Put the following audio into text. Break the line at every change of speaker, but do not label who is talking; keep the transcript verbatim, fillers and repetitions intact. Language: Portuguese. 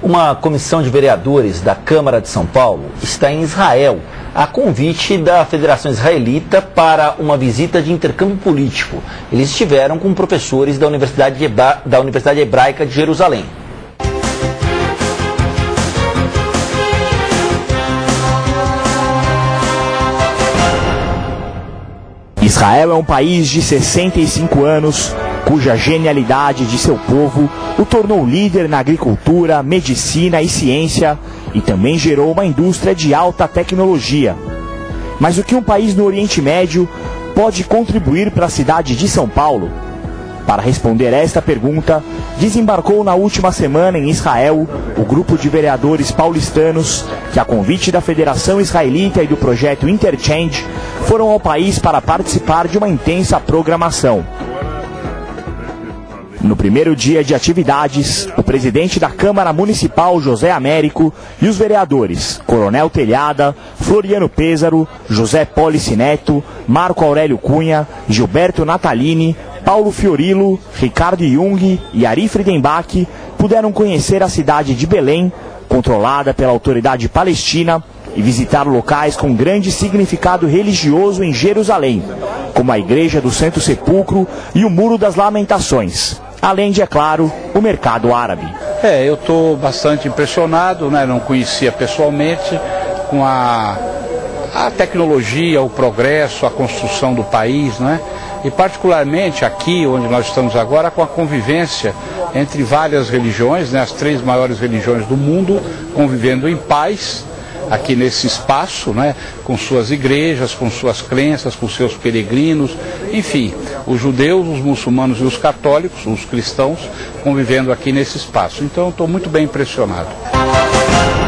Uma comissão de vereadores da Câmara de São Paulo está em Israel, a convite da Federação Israelita para uma visita de intercâmbio político. Eles estiveram com professores da Universidade, Hebra... da Universidade Hebraica de Jerusalém.
Israel é um país de sessenta e cinco anos, cuja genialidade de seu povo o tornou líder na agricultura, medicina e ciência, e também gerou uma indústria de alta tecnologia. Mas o que um país no Oriente Médio pode contribuir para a cidade de São Paulo? Para responder esta pergunta, desembarcou na última semana em Israel o grupo de vereadores paulistanos que, a convite da Federação Israelita e do projeto Interchange, foram ao país para participar de uma intensa programação. No primeiro dia de atividades, o presidente da Câmara Municipal, José Américo, e os vereadores Coronel Telhada, Floriano Pêsaro, José Polici Neto, Marco Aurélio Cunha, Gilberto Natalini, Paulo Fiorilo, Ricardo Jung e Ari Friedenbach puderam conhecer a cidade de Belém, controlada pela autoridade palestina, e visitar locais com grande significado religioso em Jerusalém, como a Igreja do Santo Sepulcro e o Muro das Lamentações, além de, é claro, o mercado árabe.
É, eu estou bastante impressionado, né? Não conhecia pessoalmente, com a, a tecnologia, o progresso, a construção do país, né? E particularmente aqui, onde nós estamos agora, com a convivência entre várias religiões, né? As três maiores religiões do mundo convivendo em paz, aqui nesse espaço, né, com suas igrejas, com suas crenças, com seus peregrinos, enfim, os judeus, os muçulmanos e os católicos, os cristãos, convivendo aqui nesse espaço. Então, estou muito bem impressionado.